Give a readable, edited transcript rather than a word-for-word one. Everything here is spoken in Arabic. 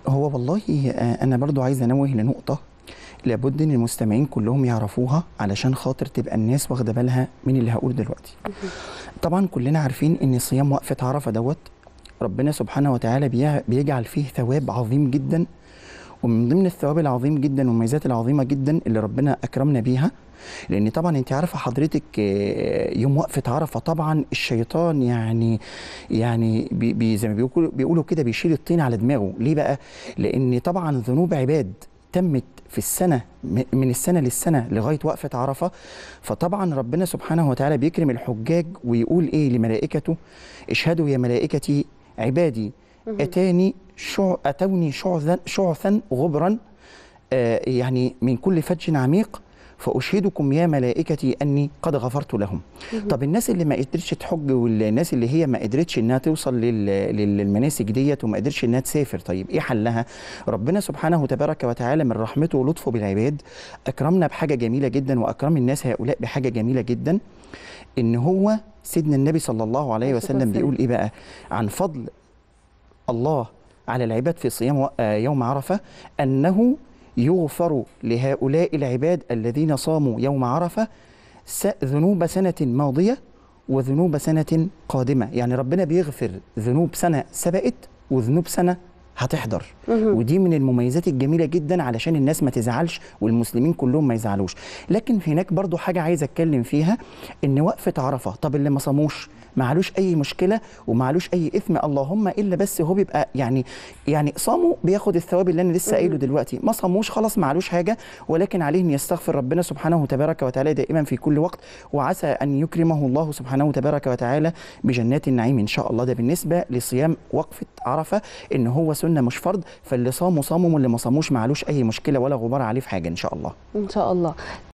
هو والله انا برضو عايز انوه لنقطه لابد ان المستمعين كلهم يعرفوها علشان خاطر تبقى الناس واخده بالها من اللي هقوله دلوقتي. طبعا كلنا عارفين ان صيام وقفه عرفه دوت ربنا سبحانه وتعالى بيجعل فيه ثواب عظيم جدا، ومن ضمن الثواب العظيم جدا والميزات العظيمه جدا اللي ربنا اكرمنا بيها، لان طبعا انت عارفه حضرتك يوم وقفه عرفه طبعا الشيطان يعني زي ما بيقولوا كده بيشيل الطين على دماغه. ليه بقى؟ لان طبعا ذنوب عباد تمت في السنه من السنه للسنه لغايه وقفه عرفه، فطبعا ربنا سبحانه وتعالى بيكرم الحجاج ويقول ايه لملائكته: اشهدوا يا ملائكتي عبادي اتوني شعثا غبرا يعني من كل فج عميق فأشهدكم يا ملائكتي أني قد غفرت لهم. طب الناس اللي ما قدرتش تحج والناس اللي هي ما قدرتش إنها توصل للمناسك ديت وما قدرتش إنها تسافر، طيب إيه حلها؟ ربنا سبحانه تبارك وتعالى من رحمته ولطفه بالعباد أكرمنا بحاجة جميلة جدا، وأكرم الناس هؤلاء بحاجة جميلة جدا، إن هو سيدنا النبي صلى الله عليه وسلم بيقول إيه بقى عن فضل الله على العباد في صيام يوم عرفة: أنه يغفر لهؤلاء العباد الذين صاموا يوم عرفة ذنوب سنة ماضية وذنوب سنة قادمة. يعني ربنا بيغفر ذنوب سنة سبقت وذنوب سنة هتحضر. ودي من المميزات الجميلة جدا علشان الناس ما تزعلش والمسلمين كلهم ما يزعلوش. لكن هناك برضو حاجة عايز اتكلم فيها، ان وقفة عرفة طب اللي ما صاموش معلوش اي مشكلة ومعلوش اي اثم، اللهم الا بس هو بيبقى يعني صاموا بياخد الثواب اللي انا لسه قايله دلوقتي، ما صاموش خلاص معلوش حاجة، ولكن عليه ان يستغفر ربنا سبحانه تبارك وتعالى دائما في كل وقت، وعسى ان يكرمه الله سبحانه تبارك وتعالى بجنات النعيم ان شاء الله. ده بالنسبة لصيام وقفة عرفة، ان هو سنة مش فرض، فاللي صاموا صاموا واللي ما صاموش معلوش اي مشكلة ولا غبار عليه في حاجة ان شاء الله. ان شاء الله.